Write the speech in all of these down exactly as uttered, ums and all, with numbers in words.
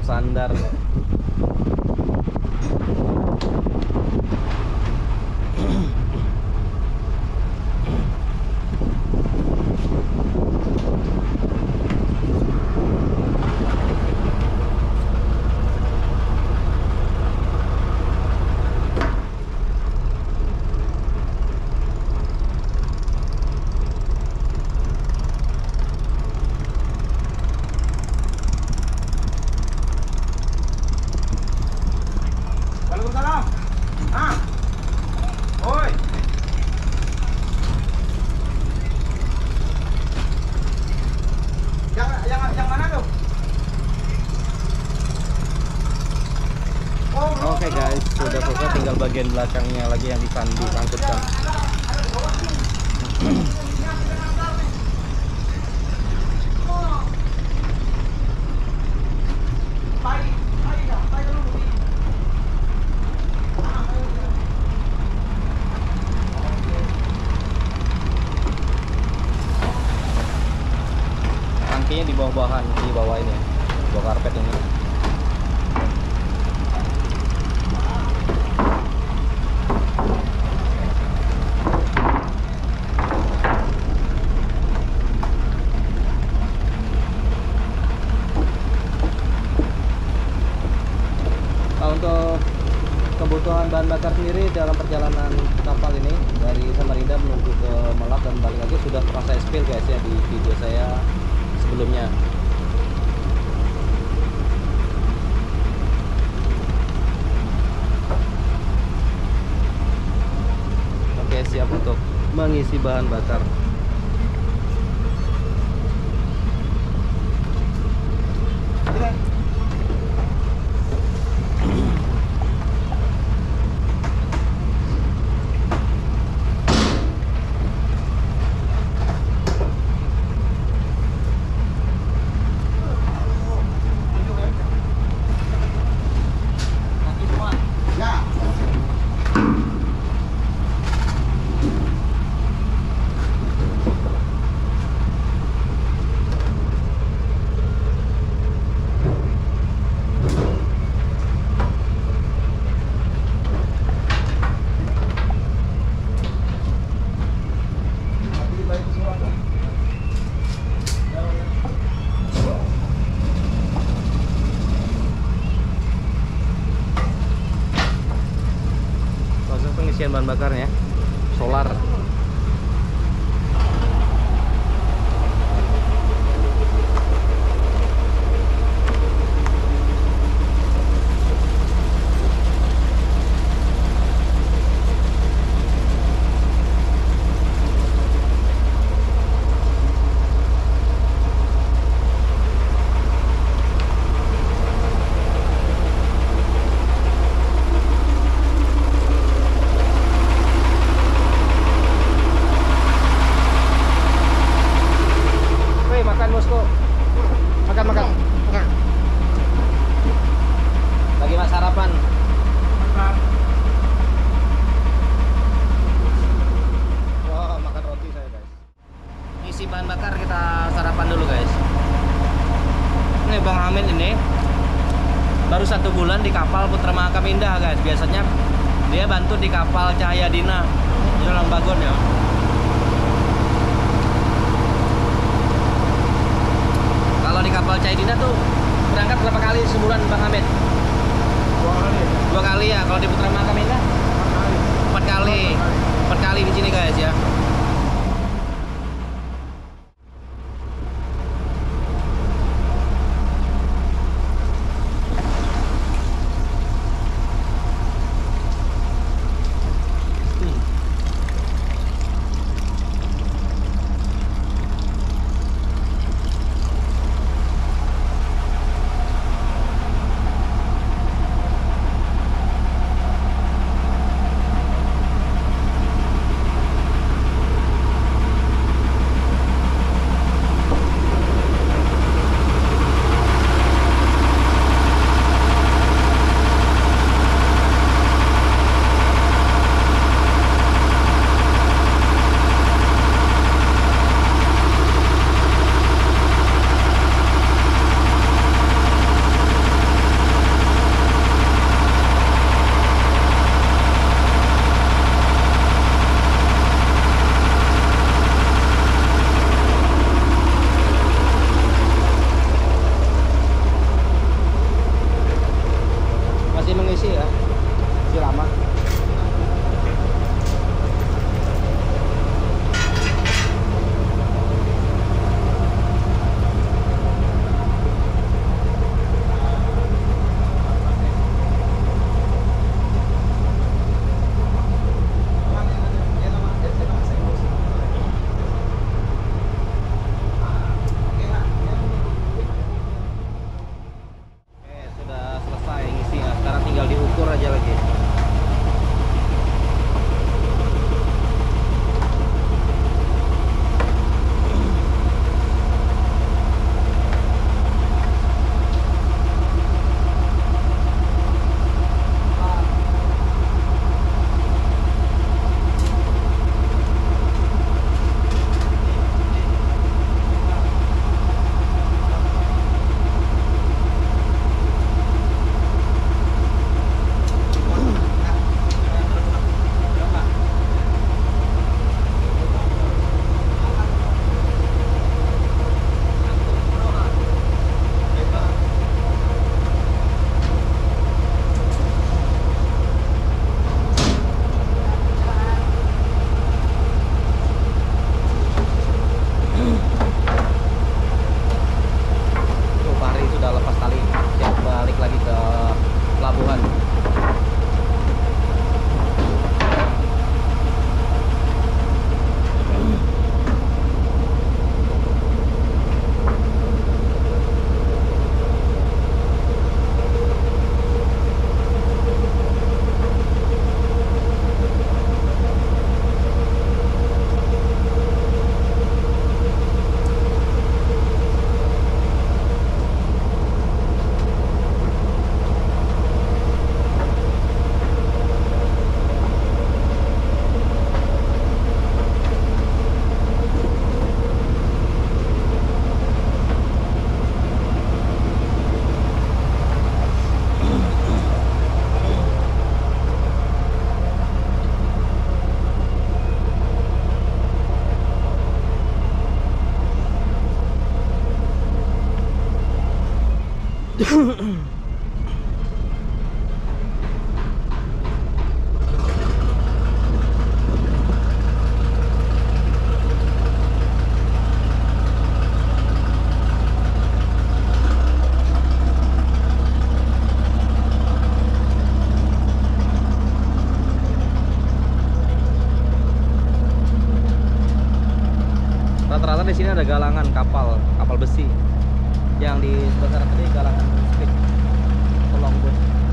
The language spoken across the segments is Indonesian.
bersandar. Oke guys, sudah selesai, tinggal bagian belakangnya lagi yang disandi angkutkan. Tangkinya di bawah-bawahan, di bawah ini ya, bawah karpet ini. Untuk kebutuhan bahan bakar sendiri dalam perjalanan kapal ini dari Samarinda menuju ke Merak dan balik lagi sudah pernah saya spill guys ya di video saya sebelumnya. Oke, siap untuk mengisi bahan bakar. Pengisian bahan bakarnya solar. Bahan bakar kita sarapan dulu guys. Ini Bang Hamid ini baru satu bulan di kapal Putra Mahakam Indah guys. Biasanya dia bantu di kapal Cahaya Dina Jalan Bagon ya. Kalau di kapal Cahaya Dina tuh berangkat berapa kali sebulan Bang Hamid? Dua kali. Dua kali ya. Kalau di Putra Mahakam Indah? Empat kali. Empat kali di sini guys ya. Rata-rata di sini ada galangan kapal, kapal besi. Yang di sebelah sana tadi galangan speed longboat.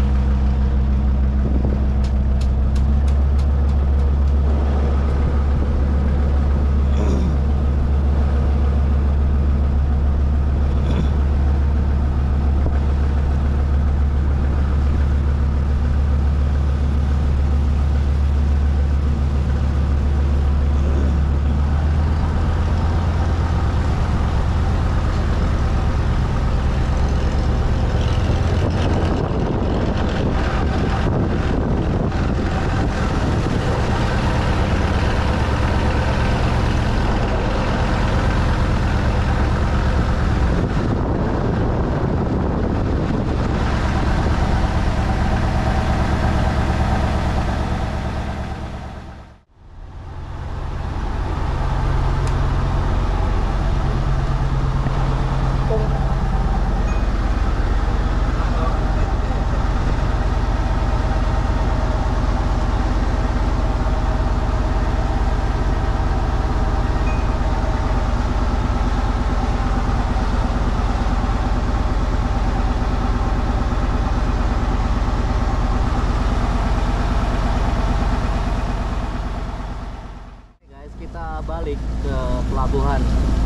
Balik ke pelabuhan.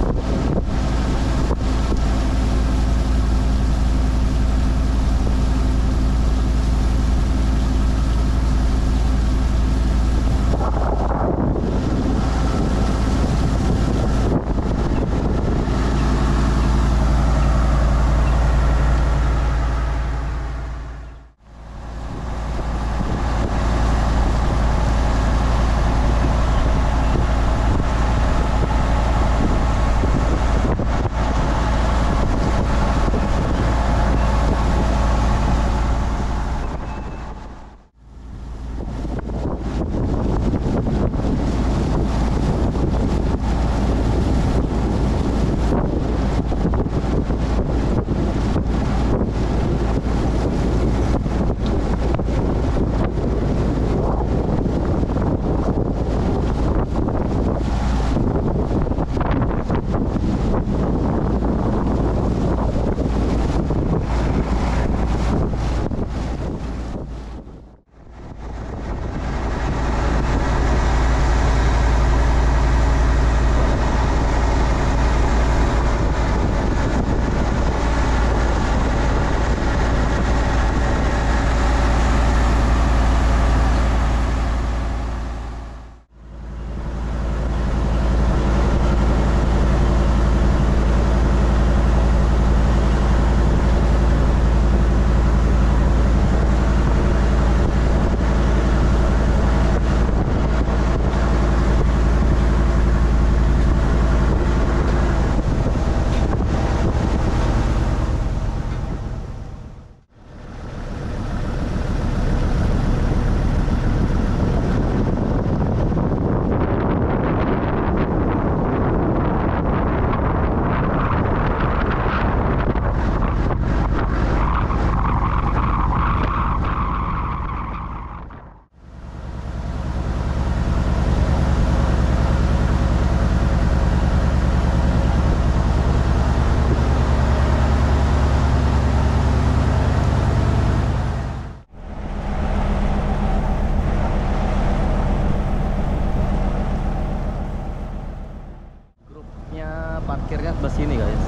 Parkirnya sebelah sini guys,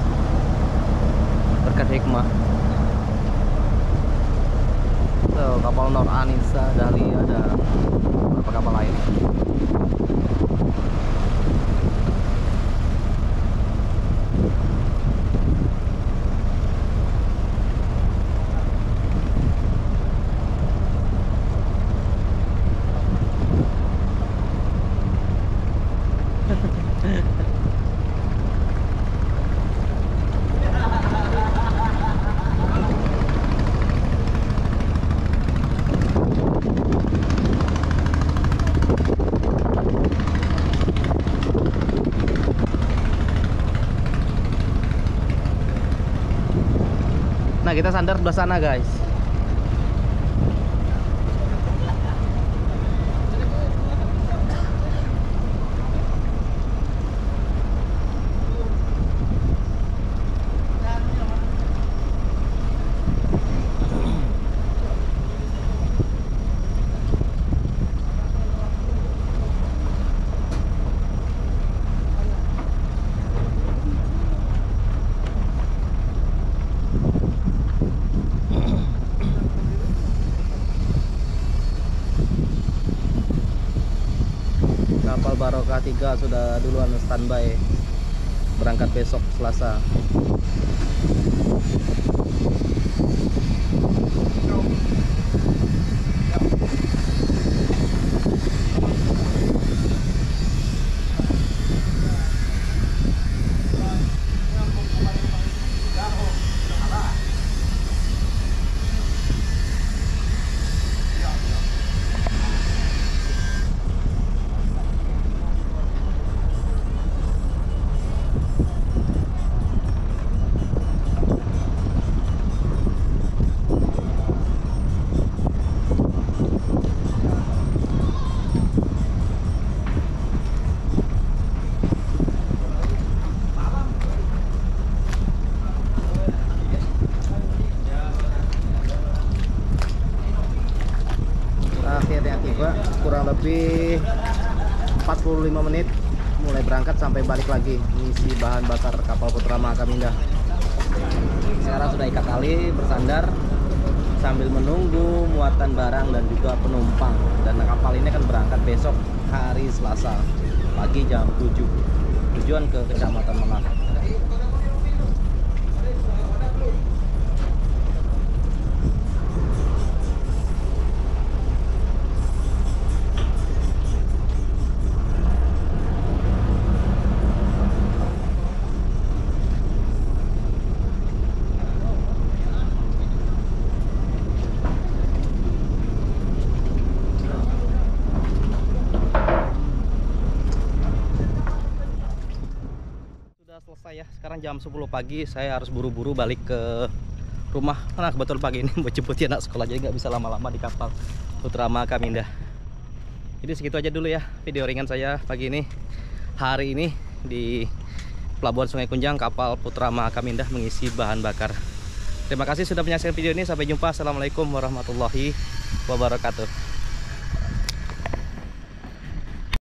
berkat hikmah. Tuh, kapal Nor Anissa, Dahlia, dan beberapa kapal lain. Nah, kita sandar sebelah sana, guys. Kapal Barokah tiga sudah duluan standby berangkat besok Selasa. Akhirnya tiba, kurang lebih empat puluh lima menit mulai berangkat sampai balik lagi mengisi bahan bakar kapal Putra Mahakamindah. Sekarang sudah ikat tali, bersandar sambil menunggu muatan barang dan juga penumpang. Dan kapal ini akan berangkat besok hari Selasa pagi jam tujuh, tujuan ke Kecamatan Menak. Selesai ya, sekarang jam sepuluh pagi, saya harus buru-buru balik ke rumah. Nah, kebetulan pagi ini mau jemput anak sekolah, jadi nggak bisa lama-lama di kapal Putra Mahakamindah. Jadi segitu aja dulu ya video ringan saya pagi ini, hari ini di Pelabuhan Sungai Kunjang, kapal Putra Mahakamindah mengisi bahan bakar. Terima kasih sudah menyaksikan video ini, sampai jumpa. Assalamualaikum warahmatullahi wabarakatuh.